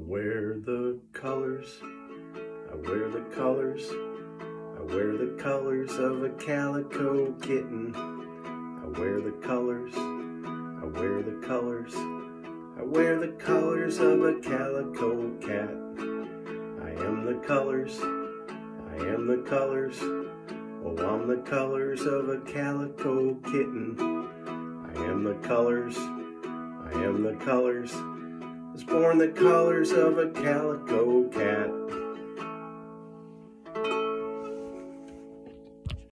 wear the colors, I wear the colors, I wear the colors of a calico kitten. I wear the colors, I wear the colors, I wear the colors of a calico cat. I am the colors, I am the colors, oh, I'm the colors of a calico kitten. I am the colors, I am the colors, was born the colors of a calico cat.